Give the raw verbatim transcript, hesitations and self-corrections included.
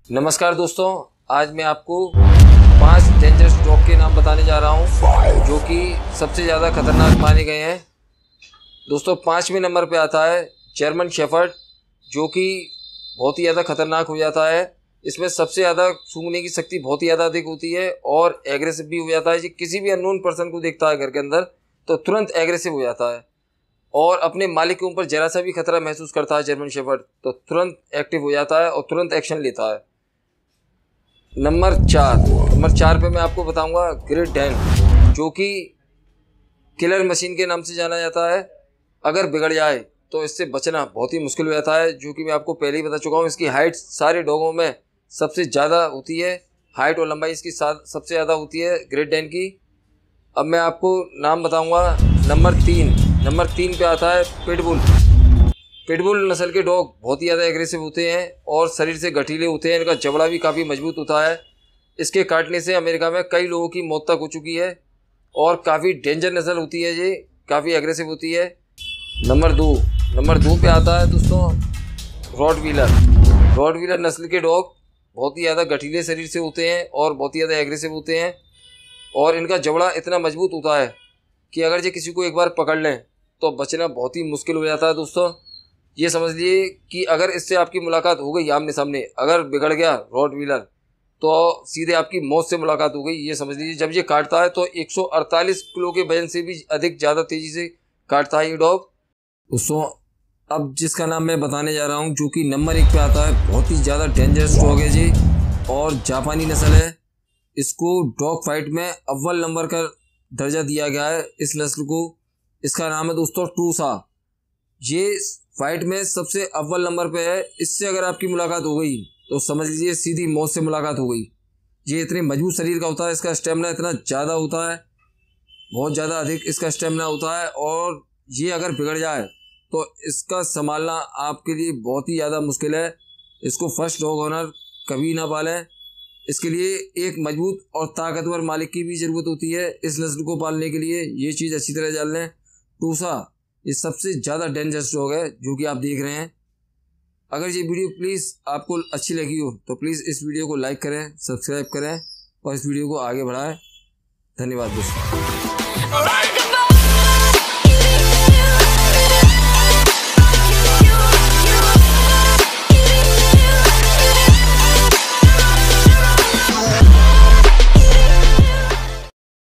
नमस्कार दोस्तों, आज मैं आपको पांच डेंजरस डॉग के नाम बताने जा रहा हूं जो कि सबसे ज़्यादा खतरनाक माने गए हैं। दोस्तों, पाँचवें नंबर पे आता है जर्मन शेफर्ड, जो कि बहुत ही ज़्यादा खतरनाक हो जाता है। इसमें सबसे ज़्यादा सूंघने की शक्ति बहुत ही ज़्यादा अधिक होती है और एग्रेसिव भी हो जाता है। जी किसी भी अननोन पर्सन को देखता है घर के अंदर तो तुरंत एग्रेसिव हो जाता है और अपने मालिक के ऊपर जरा सा भी खतरा महसूस करता है जर्मन शेफर्ड तो तुरंत एक्टिव हो जाता है और तुरंत एक्शन लेता है। नंबर चार नंबर चार पे मैं आपको बताऊंगा ग्रेट डैन, जो कि किलर मशीन के नाम से जाना जाता है। अगर बिगड़ जाए तो इससे बचना बहुत ही मुश्किल हो जाता है, जो कि मैं आपको पहले ही बता चुका हूँ। इसकी हाइट सारे डॉगों में सबसे ज़्यादा होती है, हाइट और लंबाई इसकी सबसे ज़्यादा होती है ग्रेट डैन की। अब मैं आपको नाम बताऊंगा। नंबर तीन नंबर तीन पे आता है पिटबुल। पिटबुल नस्ल के डॉग बहुत ही ज़्यादा एग्रेसिव होते हैं और शरीर से गठीले होते हैं। इनका जबड़ा भी काफ़ी मजबूत होता है। इसके काटने से अमेरिका में कई लोगों की मौत तक हो चुकी है और काफ़ी डेंजर नस्ल होती है, ये काफ़ी एग्रेसिव होती है। नंबर दो नंबर दो पे आता है दोस्तों रॉटवीलर। रॉटवीलर नस्ल के डॉग बहुत ही ज़्यादा गठीले शरीर से होते हैं और बहुत ही ज़्यादा एग्रेसिव होते हैं और इनका जबड़ा इतना मजबूत होता है कि अगर ये किसी को एक बार पकड़ लें तो बचना बहुत ही मुश्किल हो जाता है। दोस्तों, ये समझ लिए कि अगर इससे आपकी मुलाकात हो गई आमने सामने, अगर बिगड़ गया रॉटवीलर तो सीधे आपकी मौत से मुलाकात हो गई। ये समझ लीजिए, जब ये काटता है तो एक सौ अड़तालीस किलो के वजन से भी अधिक ज़्यादा तेज़ी से काटता है ये डॉग। दोस्तों, अब जिसका नाम मैं बताने जा रहा हूँ, जो कि नंबर एक पे आता है, बहुत ही ज़्यादा डेंजरस डॉग है जी और जापानी नस्ल है। इसको डॉग फाइट में अव्वल नंबर का दर्जा दिया गया है इस नस्ल को। इसका नाम है दोस्तों टूसा। ये फाइट में सबसे अव्वल नंबर पे है। इससे अगर आपकी मुलाकात हो गई तो समझ लीजिए सीधी मौत से मुलाकात हो गई। ये इतने मजबूत शरीर का होता है, इसका स्टेमिना इतना ज़्यादा होता है, बहुत ज़्यादा अधिक इसका स्टेमिना होता है और ये अगर बिगड़ जाए तो इसका संभालना आपके लिए बहुत ही ज़्यादा मुश्किल है। इसको फर्स्ट डॉग ओनर कभी ना पालें। इसके लिए एक मजबूत और ताकतवर मालिक की भी ज़रूरत होती है इस नस्ल को पालने के लिए। ये चीज़ अच्छी तरह जान लें। टूसा ये सबसे ज़्यादा डेंजरस डॉग है जो कि आप देख रहे हैं। अगर ये वीडियो प्लीज़ आपको अच्छी लगी हो तो प्लीज़ इस वीडियो को लाइक करें, सब्सक्राइब करें और इस वीडियो को आगे बढ़ाएं। धन्यवाद दोस्तों।